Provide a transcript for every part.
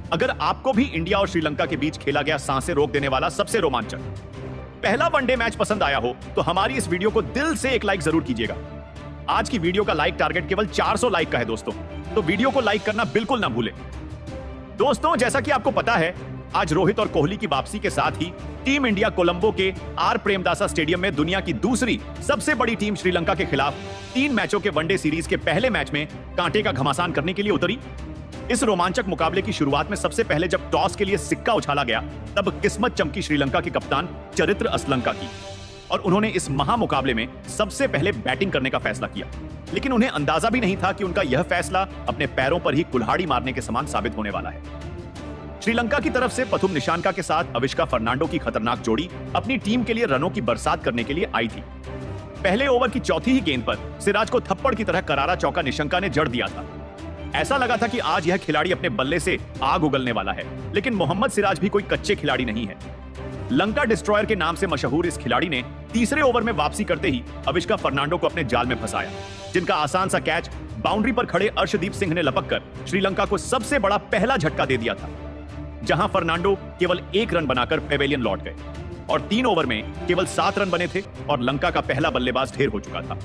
अगर आपको भी इंडिया और श्रीलंका के बीच खेला गया सांसें रोक देने वाला सबसे रोमांचक पहला वनडे मैच पसंद आया हो तो हमारी इस वीडियो को दिल से एक लाइक जरूर कीजिएगा। आज की वीडियो का लाइक टारगेट केवल 400 लाइक का है दोस्तों, तो वीडियो को लाइक करना बिल्कुल ना भूलें। दोस्तों, जैसा कि आपको पता है, आज रोहित और कोहली की वापसी के साथ ही टीम इंडिया कोलंबो के आर प्रेमदासा स्टेडियम में दुनिया की दूसरी सबसे बड़ी टीम श्रीलंका के खिलाफ 3 मैचों के वनडे सीरीज के पहले मैच में कांटे का घमासान करने के लिए उतरी। इस रोमांचक मुकाबले की शुरुआत में सबसे पहले जब टॉस के लिए सिक्का उछाला गया, तब किस्मत चमकी श्रीलंका के कप्तान चरित्र असलंका की और उन्होंने इस महामुकाबले में सबसे पहले बैटिंग करने का फैसला किया। लेकिन उन्हें अंदाजा भी नहीं था कि उनका यह फैसला अपने पैरों पर ही कुल्हाड़ी मारने के समान साबित होने वाला है। श्रीलंका की तरफ से पथुम निशांका के साथ अविष्का फर्नांडो की खतरनाक जोड़ी अपनी टीम के लिए रनों की बरसात करने के लिए आई थी। पहले ओवर की चौथी ही गेंद पर सिराज को थप्पड़ की तरह करारा चौका निशंका ने जड़ दिया था। ऐसा लगा था कि आज यह खिलाड़ी अपने बल्ले से आग उगलने वाला है, लेकिन मोहम्मद सिराज भी कोई कच्चे खिलाड़ी नहीं है। लंका डिस्ट्रॉयर के नाम से मशहूर इस खिलाड़ी ने तीसरे ओवर में वापसी करते ही अविष्का फर्नांडो को अपने जाल में फंसाया, जिनका आसान सा कैच बाउंड्री पर खड़े अर्शदीप सिंह ने लपककर श्रीलंका को सबसे बड़ा पहला झटका दे दिया था, जहां फर्नांडो केवल 1 रन बनाकर पेवेलियन लौट गए और 3 ओवर में केवल 7 रन बने थे और लंका का पहला बल्लेबाज ढेर हो चुका था।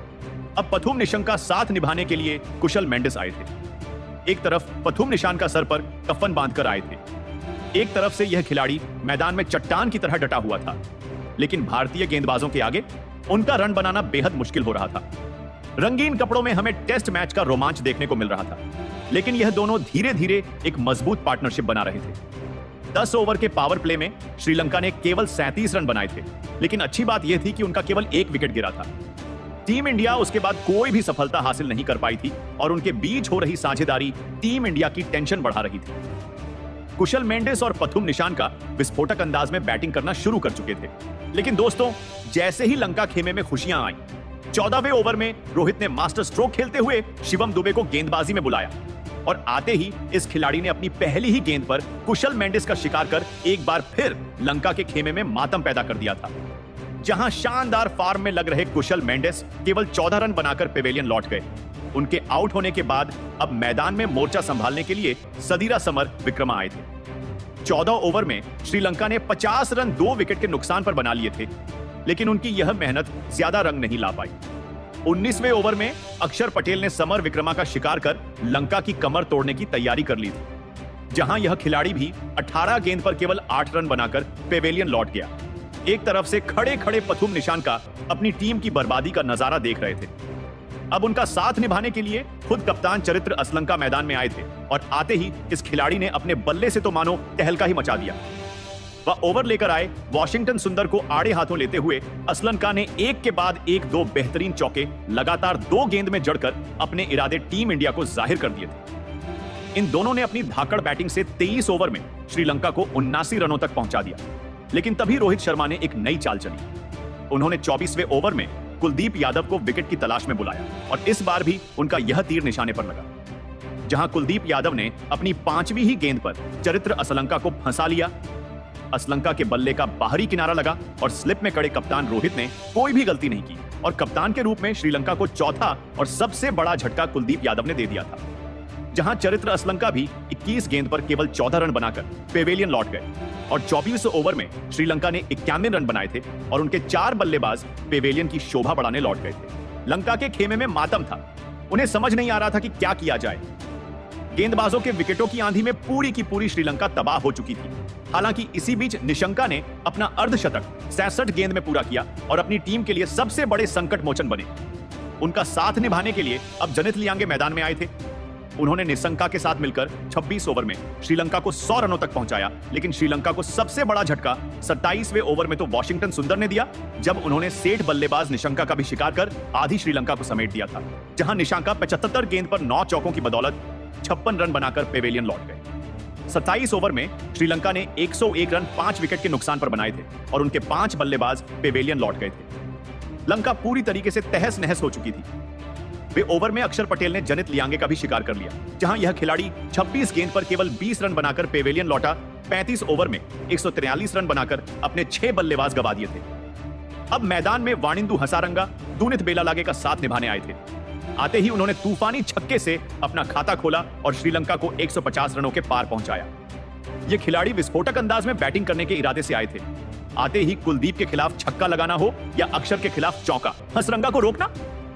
अब पथुम निशंका साथ निभाने के लिए कुशल मेंडिस आए थे। एक तरफ पथुम निशान का सर पर कफन बांधकर आए थे, एक तरफ से यह खिलाड़ी मैदान में चट्टान की तरह डटा हुआ था, लेकिन भारतीय गेंदबाजों के आगे उनका रन बनाना बेहद मुश्किल हो रहा था। रंगीन कपड़ों में हमें टेस्ट मैच का रोमांच देखने को मिल रहा था, लेकिन यह दोनों धीरे धीरे एक मजबूत पार्टनरशिप बना रहे थे। 10 ओवर के पावर प्ले में श्रीलंका ने केवल 37 रन बनाए थे, लेकिन अच्छी बात यह थी कि उनका केवल 1 विकेट गिरा था। टीम इंडिया उसके बाद कोई भी सफलता हासिल नहीं कर पाई थी और उनके बीच हो रही साझेदारी टीम इंडिया की टेंशन बढ़ा रही थी। कुशल मेंडिस और पथुम निशान का विस्फोटक अंदाज में बैटिंग करना शुरू कर चुके थे, लेकिन दोस्तों, जैसे ही लंका खेमे में खुशियां आई, 14वें ओवर में रोहित ने मास्टर स्ट्रोक खेलते हुए शिवम दुबे को गेंदबाजी में बुलाया और आते ही इस खिलाड़ी ने अपनी पहली ही गेंद पर कुशल मेंडिस का शिकार कर एक बार फिर लंका के खेमे में मातम पैदा कर दिया था। जहां शानदार फॉर्म में लग रहे कुशल मेंडिस केवल 14 रन बनाकर पेवेलियन लौट गए। उनके आउट होने के बाद अब मैदान में मोर्चा संभालने के लिए सदीरा समर विक्रमा आए थे। 14 ओवर में श्रीलंका ने 50 रन 2 विकेट के नुकसान पर बना लिए थे, लेकिन उनकी यह मेहनत ज्यादा रंग नहीं ला पाई। 19वें ओवर में अक्षर पटेल ने समर विक्रमा का शिकार कर लंका की कमर तोड़ने की तैयारी कर ली थी, जहां यह खिलाड़ी भी 18 गेंद पर केवल 8 रन बनाकर पेवेलियन लौट गया। एक तरफ से खड़े खड़े पथुम निशान का अपनी टीम की बर्बादी का नजारा देख रहे थे। अब उनका साथ निभाने के लिए खुद कप्तान चरित्र असलंका मैदान में आए थे और आते ही इस खिलाड़ी ने अपने बल्ले से तो मानो तहलका ही मचा दिया। वह ओवर लेकर आए वॉशिंगटन सुंदर को आड़े हाथों लेते हुए असलंका ने एक के बाद एक 2 बेहतरीन चौके लगातार 2 गेंद में जड़कर अपने इरादे टीम इंडिया को जाहिर कर दिए थे। इन दोनों ने अपनी धाकड़ बैटिंग से 23 ओवर में श्रीलंका को 79 रनों तक पहुंचा दिया, लेकिन तभी रोहित शर्मा ने एक नई चाल चली। उन्होंने 24वें ओवर में कुलदीप यादव को विकेट की तलाश में बुलाया और इस बार भी उनका यह तीर निशाने पर लगा, जहां कुलदीप यादव ने अपनी 5वीं ही गेंद पर चरित्र असलंका को फंसा लिया। असलंका के बल्ले का बाहरी किनारा लगा और स्लिप में खड़े कप्तान रोहित ने कोई भी गलती नहीं की और कप्तान के रूप में श्रीलंका को चौथा और सबसे बड़ा झटका कुलदीप यादव ने दे दिया था, जहां चरित्र असलंका भी 21 गेंद पर केवल 14 रन बनाकर पेवेलियन लौट गए और 24 ओवर में श्रीलंका ने 51 रन बनाए थे और उनके 4 बल्लेबाज पेवेलियन की शोभा बढ़ाने लौट गए थे। लंका के खेमे में मातम था, उन्हें समझ नहीं आ रहा था कि क्या किया जाए। गेंदबाजों के विकेटों की आंधी में पूरी की पूरी श्रीलंका तबाह हो चुकी थी। हालांकि इसी बीच निशंका ने अपना अर्धशतक 66 गेंद में पूरा किया और अपनी टीम के लिए सबसे बड़े संकट मोचन बने। उनका साथ निभाने के लिए अब जनित लियांगे मैदान में आए थे। उन्होंने निशंका के साथ मिलकर 26 ओवर में श्रीलंका को 100 रनों तक पहुंचाया, लेकिन श्रीलंका को सबसे बड़ा झटका 27वें ओवर में तो वॉशिंगटन सुंदर ने दिया, जब उन्होंने सेठ बल्लेबाज निशंका का भी शिकार कर आधी श्रीलंका को समेट दिया था, जहां निशंका 75 गेंद पर 9 चौकों की बदौलत 56 रन बनाकर पेवेलियन लौट गए। 27 ओवर में श्रीलंका ने 101 रन 5 विकेट के नुकसान पर बनाए थे और उनके 5 बल्लेबाज पेवेलियन लौट गए थे। लंका पूरी तरीके से तहस नहस हो चुकी थी। वे ओवर में अक्षर पटेल ने जनित लियांगे का भी शिकार कर लिया, जहां यह खिलाड़ी 26 गेंद पर केवल 20 रन बनाकर पेवेलियन लौटा। 35 ओवर में 143 रन बनाकर अपने 6 बल्लेबाज गवा दिए थे। अब मैदान में वाणिंदु हसारंगा दूनित बेलालागे का साथ निभाने आए थे। आते ही उन्होंने तूफानी छक्के से अपना खाता खोला और श्रीलंका को 150 रनों के पार पहुंचाया। ये खिलाड़ी विस्फोटक अंदाज में बैटिंग करने के इरादे से आए थे। आते ही कुलदीप के खिलाफ छक्का लगाना हो या अक्षर के खिलाफ चौका, हंसरंगा को रोकना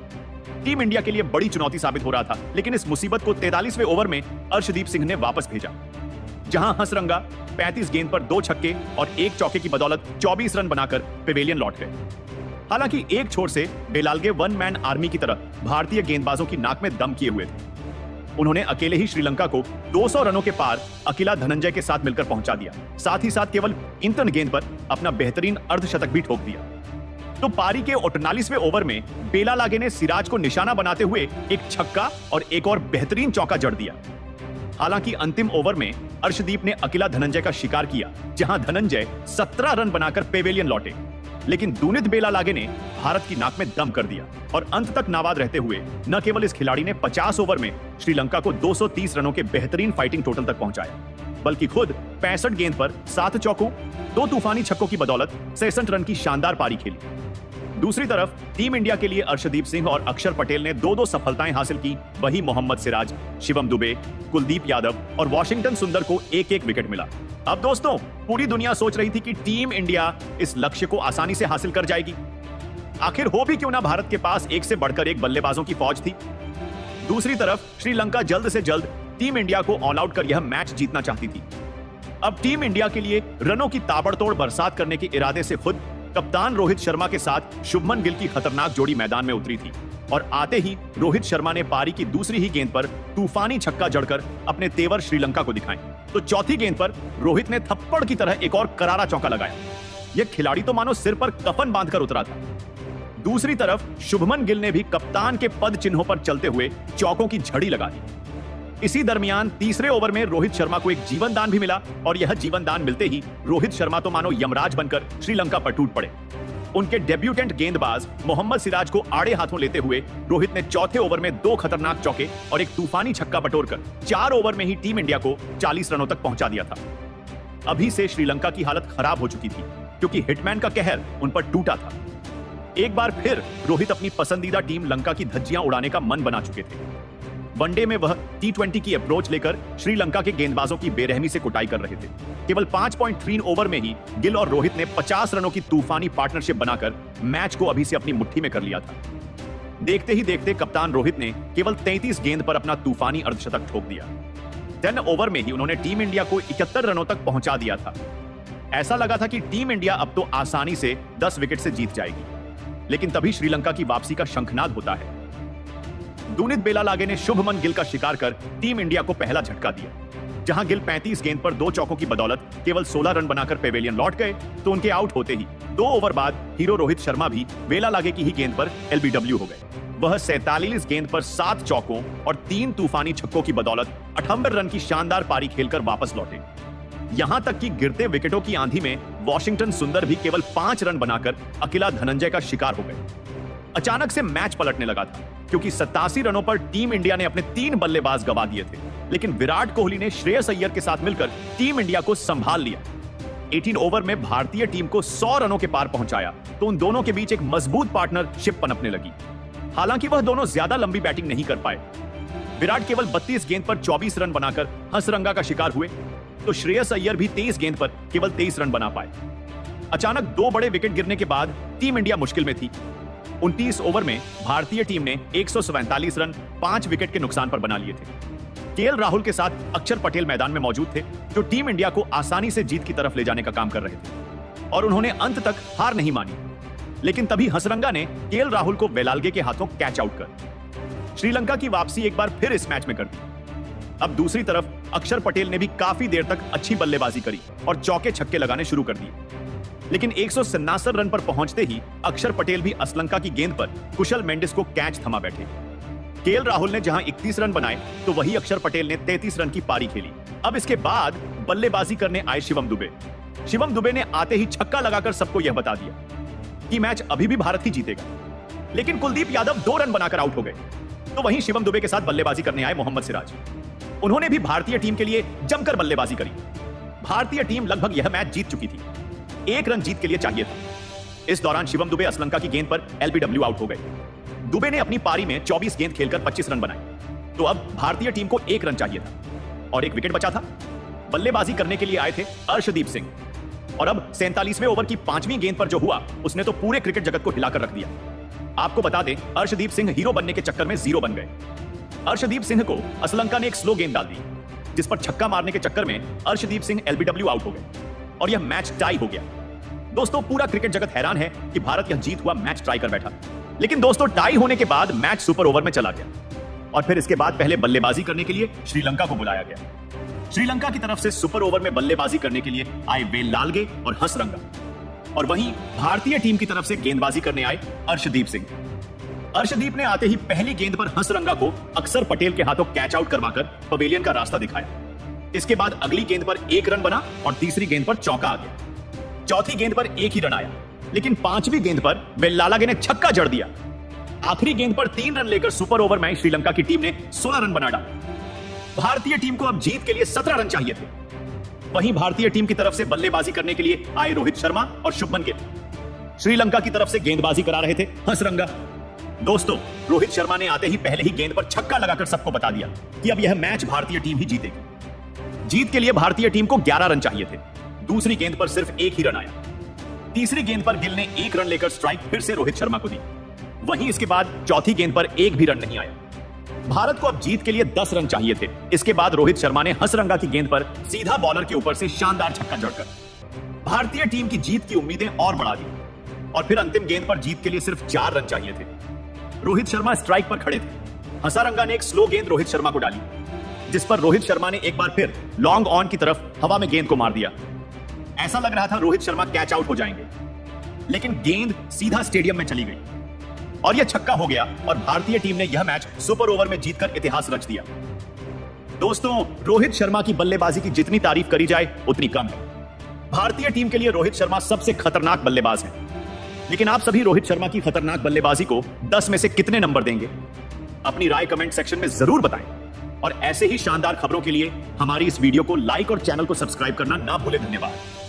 टीम इंडिया के लिए बड़ी चुनौती साबित हो रहा था। लेकिन इस मुसीबत को 43वें ओवर में अर्शदीप सिंह ने वापस भेजा, जहां हंसरंगा 35 गेंद पर 2 छक्के और 1 चौके की बदौलत 24 रन बनाकर पेवेलियन लौट गए। हालांकि एक छोर से बेलालगे वन मैन आर्मी की तरह भारतीय गेंदबाजों की नाक में दम किए हुए थे। उन्होंने अकेले ही श्रीलंका को 200 रनों के पार अकेला धनंजय के साथ मिलकर पहुंचा दिया। साथ ही साथ केवल 53 गेंद पर अपना बेहतरीन अर्धशतक भी ठोक दिया। तो पारी के 48वें ओवर में बेलालगे ने सिराज को निशाना बनाते हुए एक छक्का और एक और बेहतरीन चौका जड़ दिया। हालांकि अंतिम ओवर में अर्शदीप ने अकेला धनंजय का शिकार किया, जहां धनंजय 17 रन बनाकर पेवेलियन लौटे। लेकिन दूनित बेलालगे ने भारत की नाक में दम कर दिया और अंत तक नाबाद रहते हुए न केवल इस खिलाड़ी ने 50 ओवर में श्रीलंका को 230 रनों के बेहतरीन फाइटिंग टोटल तक पहुंचाया, बल्कि खुद 65 गेंद पर 7 चौकों, 2 तूफानी छक्कों की बदौलत 66 रन की शानदार पारी खेली। दूसरी तरफ टीम इंडिया के लिए अर्शदीप सिंह और अक्षर पटेल ने 2-2 सफलताएं हासिल की। वहीं मोहम्मद सिराज, शिवम दुबे, कुलदीप यादव और वॉशिंगटन सुंदर को एक-एक विकेट मिला। अब दोस्तों, पूरी दुनिया सोच रही थी कि टीम इंडिया इस लक्ष्य को आसानी से हासिल कर जाएगी। आखिर हो भी क्यों ना, भारत के पास एक से बढ़कर एक बल्लेबाजों की फौज थी। दूसरी तरफ श्रीलंका जल्द से जल्द टीम इंडिया को ऑल आउट कर यह मैच जीतना चाहती थी। अब टीम इंडिया के लिए रनों की ताबड़तोड़ बरसात करने के इरादे से खुद कप्तान रोहित शर्मा के साथ शुभमन गिल की खतरनाक जोड़ी मैदान में उतरी थी और आते ही रोहित शर्मा ने पारी की दूसरी ही गेंद पर तूफानी छक्का जड़कर अपने तेवर श्रीलंका को दिखाए। तो चौथी गेंद पर रोहित ने थप्पड़ की तरह एक और करारा चौका लगाया। यह खिलाड़ी तो मानो सिर पर कफन बांधकर उतरा था। दूसरी तरफ शुभमन गिल ने भी कप्तान के पद चिन्हों पर चलते हुए चौकों की झड़ी लगा दी। इसी दरमियान तीसरे ओवर में रोहित शर्मा को एक जीवन दान भी मिला और यह जीवन दान मिलते ही रोहित शर्मा तो मानो यमराज बनकर श्रीलंका पर टूट पड़े। उनके डेब्यूटेंट गेंदबाज मोहम्मद सिराज को आड़े हाथों लेते हुए रोहित ने चौथे ओवर में 2 खतरनाक चौके और एक तूफानी छक्का बटोरकर 4 ओवर में ही टीम इंडिया को 40 रनों तक पहुंचा दिया था। अभी से श्रीलंका की हालत खराब हो चुकी थी, क्योंकि हिटमैन का कहर उन पर टूटा था। एक बार फिर रोहित अपनी पसंदीदा टीम लंका की धज्जियां उड़ाने का मन बना चुके थे। वनडे में वह T20 की अप्रोच लेकर श्रीलंका के गेंदबाजों की बेरहमी से कुटाई कर रहे थे। केवल 5.3 ओवर में ही गिल और रोहित ने 50 रनों की तूफानी पार्टनरशिप बनाकर मैच को अभी से अपनी मुट्ठी में कर लिया था। देखते ही देखते कप्तान रोहित ने केवल 33 गेंद पर अपना तूफानी अर्धशतक ठोक दिया। 10 ओवर में ही उन्होंने टीम इंडिया को 71 रनों तक पहुंचा दिया था। ऐसा लगा था कि टीम इंडिया अब तो आसानी से 10 विकेट से जीत जाएगी, लेकिन तभी श्रीलंका की वापसी का शंखनाद होता है। दूनित बेलालगे ने शुभमन गिल का शिकार कर टीम इंडिया को पहला झटका दिया। जहां गिल 35 गेंद पर 2 चौकों की बदौलत केवल 16 रन बनाकर पेवेलियन लौट गए, तो उनके आउट होते ही 2 ओवर बाद हीरो रोहित शर्मा भी बेलालगे की ही गेंद पर LBW हो गए। वह 47 गेंद पर 7 चौकों और 3 तूफानी छक्कों की बदौलत 58 रन की शानदार पारी खेलकर वापस लौटे। यहां तक कि गिरते विकेटों की आंधी में वॉशिंगटन सुंदर भी केवल 5 रन बनाकर अकेला धनंजय का शिकार हो गए। अचानक से मैच पलटने लगा था, क्योंकि 87 रनों पर टीम इंडिया ने अपने 3 बल्लेबाज गंवा दिए थे, लेकिन विराट कोहली ने श्रेयस अय्यर के साथ मिलकर टीम इंडिया को संभाल लिया। 18 ओवर में भारतीय टीम को 100 रनों के पार पहुंचाया, तो उन दोनों के बीच एक मजबूत पार्टनरशिप पनपने लगी। हालांकि वह दोनों ज्यादा लंबी बैटिंग नहीं कर पाए। विराट केवल 32 गेंद पर 24 रन बनाकर हंसरंगा का शिकार हुए, तो श्रेयस अय्यर भी 23 गेंद पर केवल 23 रन बना पाए। अचानक 2 बड़े विकेट गिरने के बाद टीम इंडिया मुश्किल में थी। 29 ओवर में भारतीय टीम ने 147 रन 5 विकेट के नुकसान पर बना लिए थे। केएल राहुल के साथ अक्षर पटेल मैदान में मौजूद थे, जो टीम इंडिया को आसानी से जीत की तरफ ले जाने का काम कर रहे थे, और उन्होंने अंत तक हार नहीं मानी। लेकिन तभी हंसरंगा ने केएल राहुल को बेलालगे के हाथों कैच आउट कर श्रीलंका की वापसी एक बार फिर इस मैच में कर दी। अब दूसरी तरफ अक्षर पटेल ने भी काफी देर तक अच्छी बल्लेबाजी करी और चौके छक्के लगाने शुरू कर दिए, लेकिन 167 रन पर पहुंचते ही अक्षर पटेल भी असलंका की गेंद पर कुशल मेंडिस को कैच थमा बैठे। केएल राहुल ने जहां 31 रन बनाए, तो वही अक्षर पटेल ने 33 रन की पारी खेली। अब इसके बाद बल्लेबाजी करने आए शिवम दुबे। शिवम दुबे ने आते ही छक्का लगाकर सबको यह बता दिया कि मैच अभी भी भारत ही जीतेगा। लेकिन कुलदीप यादव 2 रन बनाकर आउट हो गए। तो वहीं शिवम दुबे के साथ बल्लेबाजी करने आए मोहम्मद सिराज। उन्होंने भी भारतीय टीम के लिए जमकर बल्लेबाजी करी। भारतीय टीम लगभग यह मैच जीत चुकी थी, 1 रन जीत के लिए चाहिए था। इस दौरान शिवम दुबे असलंका की गेंद पर LBW आउट हो गए। दुबे ने अपनी पारी में 24 गेंद खेलकर 25 रन बनाए। तो अब भारतीय टीम को 1 रन चाहिए था और 1 विकेट बचा था। बल्लेबाजी करने के लिए आए थे अर्शदीप सिंह और अब 47वें ओवर की 5वीं गेंद पर जो हुआ उसने तो पूरे क्रिकेट जगत को हिलाकर रख दिया। आपको बता दें, अर्शदीप सिंह हीरो बनने के चक्कर में जीरो बन गए। अर्शदीप सिंह को असलंका ने एक स्लो गेंद डाल दी, जिस पर छक्का मारने के चक्कर में अर्शदीप सिंह एलबीडब्ल्यू आउट हो गए और यह मैच टाई हो गया। दोस्तों, पूरा क्रिकेट जगत हैरान है कि भारत यह जीत हुआ मैच ट्राई कर बैठा। लेकिन दोस्तों, टाई होने के बाद मैच सुपर ओवर में चला गया और फिर इसके बाद पहले बल्लेबाजी करने के लिए श्रीलंका को बुलाया गया। श्रीलंका की तरफ से सुपर ओवर में बल्लेबाजी करने के लिए आए वेल्लालगे और हसरंगा और वहीं भारतीय टीम की तरफ से गेंदबाजी करने आए अर्शदीप सिंह। अर्शदीप ने आते ही पहली गेंद पर हसरंगा को अक्षर पटेल के हाथों कैच आउट करवाकर पवेलियन का रास्ता दिखाया। इसके बाद अगली गेंद पर 1 रन बना और तीसरी गेंद पर चौका आ गया। चौथी गेंद पर 1 ही रन आया, लेकिन 5वीं गेंद पर वेल्लालगे ने छक्का जड़ दिया। आखिरी गेंद पर 3 रन लेकर सुपर ओवर में श्रीलंका की टीम ने 16 रन बना डाला। भारतीय टीम को अब जीत के लिए 17 रन चाहिए थे। वहीं भारतीय टीम की तरफ से बल्लेबाजी करने के लिए आए रोहित शर्मा और शुभमन गिल। श्रीलंका की तरफ से गेंदबाजी करा रहे थे हसरंगा। दोस्तों, रोहित शर्मा ने आते ही पहले ही गेंद पर छक्का लगाकर सबको बता दिया कि अब यह मैच भारतीय टीम ही जीतेगी। जीत के लिए भारतीय टीम को 11 रन चाहिए थे। दूसरी गेंद पर सिर्फ 1 ही रन आया। तीसरी गेंद पर गिल ने 1 रन लेकर स्ट्राइक फिर से रोहित शर्मा को दी। वहीं इसके बाद चौथी गेंद पर 1 भी रन नहीं आया। भारत को अब जीत के लिए 10 रन चाहिए थे। इसके बाद रोहित शर्मा ने हसरंगा की गेंद पर सीधा बॉलर के ऊपर से शानदार छक्का जड़कर भारतीय टीम की जीत की उम्मीदें और बढ़ा दी। और फिर अंतिम गेंद पर जीत के लिए सिर्फ 4 रन चाहिए थे। रोहित शर्मा स्ट्राइक पर खड़े थे। हसरंगा ने एक स्लो गेंद रोहित शर्मा को डाली, जिस पर रोहित शर्मा ने एक बार फिर लॉन्ग ऑन की तरफ हवा में गेंद को मार दिया। ऐसा लग रहा था रोहित शर्मा कैच आउट हो जाएंगे, लेकिन गेंद सीधा स्टेडियम में चली गई और यह छक्का हो गया और भारतीय टीम ने यह मैच सुपर ओवर में जीतकर इतिहास रच दिया। दोस्तों, रोहित शर्मा की बल्लेबाजी की जितनी तारीफ करी जाए उतनी कम है। भारतीय टीम के लिए रोहित शर्मा सबसे खतरनाक बल्लेबाज हैं। लेकिन आप सभी रोहित शर्मा की खतरनाक बल्लेबाजी को 10 में से कितने नंबर देंगे? अपनी राय कमेंट सेक्शन में जरूर बताएं और ऐसे ही शानदार खबरों के लिए हमारी इस वीडियो को लाइक और चैनल को सब्सक्राइब करना ना भूलें। धन्यवाद।